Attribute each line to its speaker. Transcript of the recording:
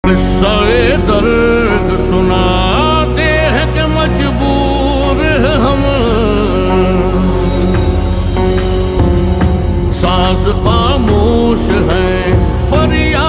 Speaker 1: किस्सा-ए दर्द सुनाते हैं कि मजबूर है हम, साज खामोश है फरियाद